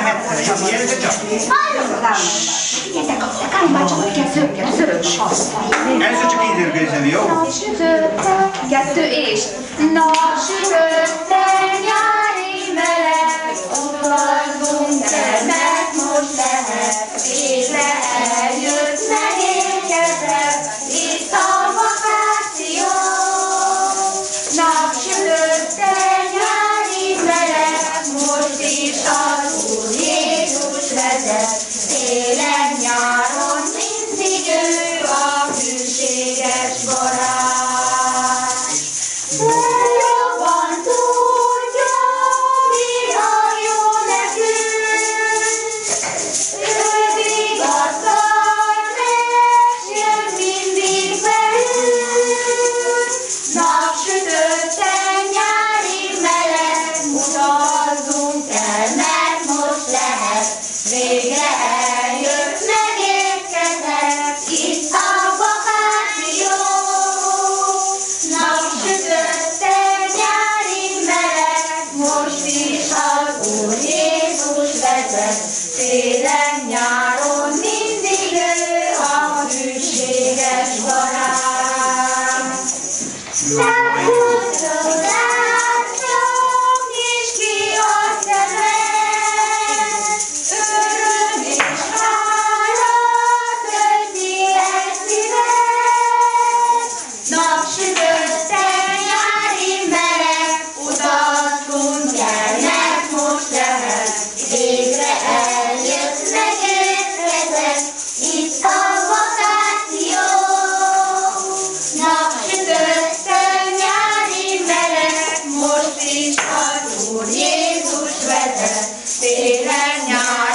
Figyeljetek csak! Figyeljetek, a kármbácsom, hogy kell zörös. Először csak így zörgőzni, jó? Kettő és napsütötte nyári meleg, utazzunk el, mert most lehet, végre eljött, megérkezett, itt a vakáció. Napsütötte nyári meleg, most is az Úr Jézus vezet, télen, nyáron mindig ő a hűséges barát. Jobban tudja, mi a jó nekünk, ő vigasztal és jön mindig velünk. Napsütötte nyári meleg, utazzunk el, mert most lehet, végre eljött, megérkezett, itt a vakáció. Napsütötte nyári meleg, most is az Úr Jézus vezet, télen, nyáron mindig ő a hűséges barát. Lássuk is ki a szemed, öröm és hála tölti el szíved. Napsütötte nyári meleg, utazzunk el, mert most lehet, végre eljött, megérkezett, itt a vakáció. Napsütötte nyári meleg, most is az Úr Jézus vezet, télen, nyáron